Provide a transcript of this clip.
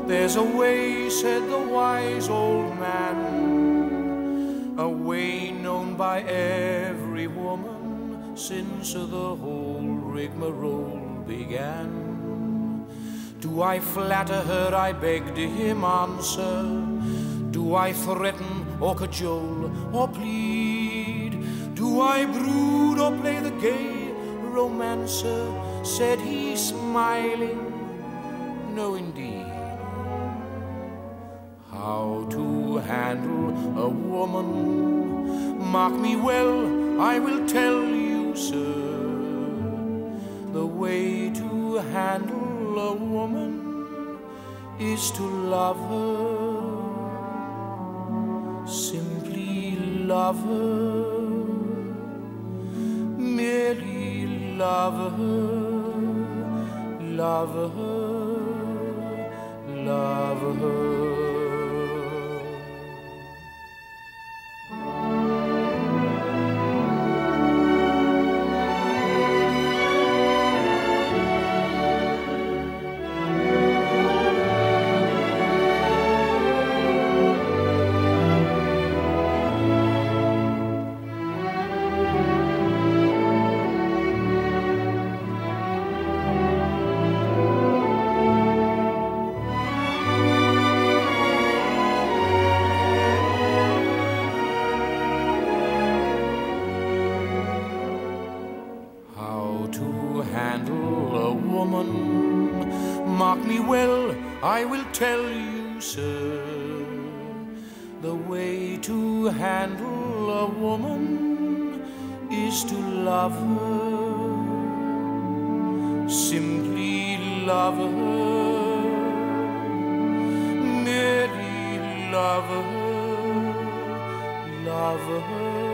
There's a way, said the wise old man, a way known by every woman since the whole rigmarole began. Do I flatter her? I begged him answer. Do I threaten or cajole or plead? Do I brood or play the gay romancer? Said he, smiling, no indeed. How to handle a woman? Mark me well, I will tell you, sir. The way to handle a woman is to love her, simply love her, merely love her, love her, love her. Handle a woman, mark me well, I will tell you, sir. The way to handle a woman is to love her, simply love her, merely love her, love her.